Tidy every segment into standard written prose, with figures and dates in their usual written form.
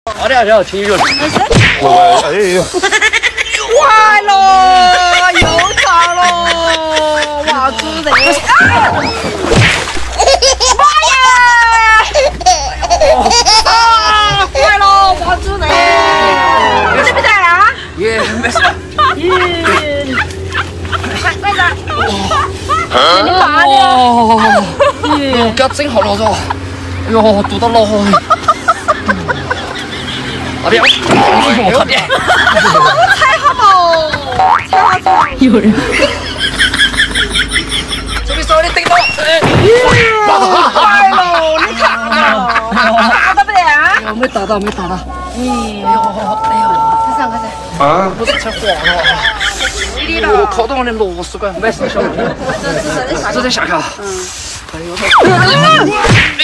好的，好，请用。哎呦， 坏了，又炸了！哇，主人！妈呀！啊，坏了，哇，主人！在不在啊？ 耶，没事。 耶！快点！ 你妈的！ 哟，脚整好了嗦！哎呦，堵到老好。好的，好的。 踩好不？踩好。有人。 这边手里顶到。 坏了，你看啊，打到不得啊？ 哎呦，没打到，没打到。 哎呦，快上快上！ 啊，我这才晃了。我靠到我的螺丝管，没事，小问题。这在下下。哎呦，哎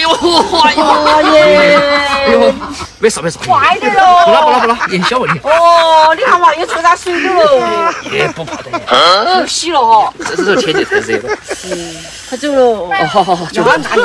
呦，没事没事。 坏的喽！ 不啦，也小问题。 哦，你看嘛，又出点水了喽。 也不怕的。 又洗了哈。 这是天气太热了。 快走了。 哦，好，就哪里？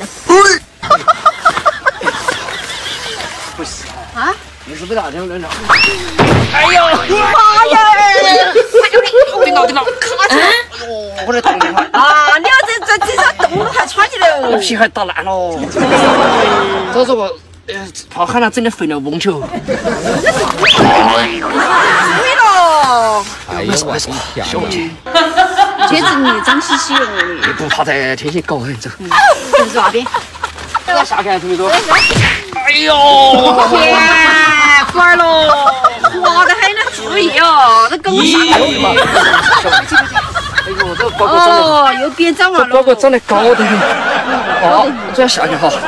不是啊？ 你是被大家扔了。哎呦！ 妈呀！ 顶到，卡住！哎呦，我的动的快。 啊，你要这上动都还穿起来了。 皮还打烂了。早说过，怕喊他整点肥料翁球。 对了。 没事，小问题。 简直你脏兮兮的。 你不怕在天气高很走。 这是哪边？ 这个下看同学说。哎呦！ 天，坏了，滑得很，你注意哦，这跟我下来。 哎呦，这包裹长得， 哦，又变脏了。 这包裹长得高的很。哦，这要下去哈。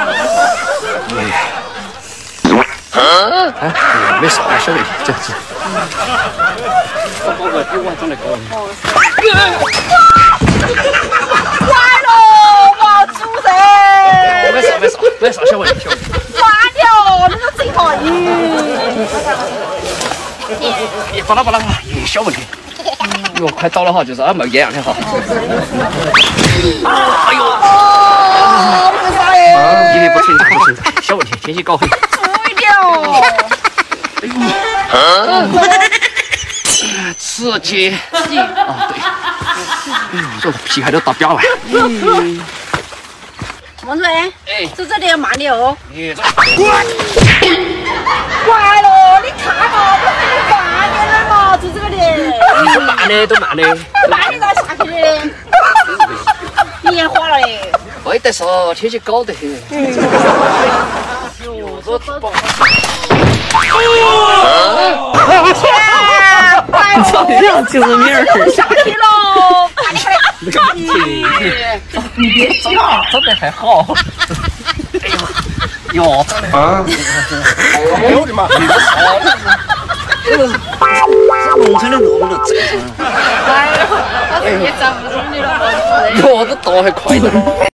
哎，没事，小问题，这。这包裹比我长得高。 坏了，哇，主人！ 没事，小问题。 完了，你个真好你巴拉，小问题。哟，快到了哈，就是没烟了哈。哎呦！ 为啥耶？ 因为不停打，小问题，天气高很。 注意点哦。 刺激。啊，对。这皮还都打表了。 王主任， 哎， 走这里慢点哦。 你这。 坏了，你看嘛，我给你慢点了嘛，走这个的。 都慢的。 慢点到下去的。你也滑了嘞。 没得事，天气高得很。哟，这包。 天，坏了， 就是名儿。 下去喽，快点。你别急啊，长得还好。哎呦，哟，长得啊！哎呦我的妈！这个是农村的路，我都正常。 哎呦，我这也站不住你了， 哟，这倒还快点。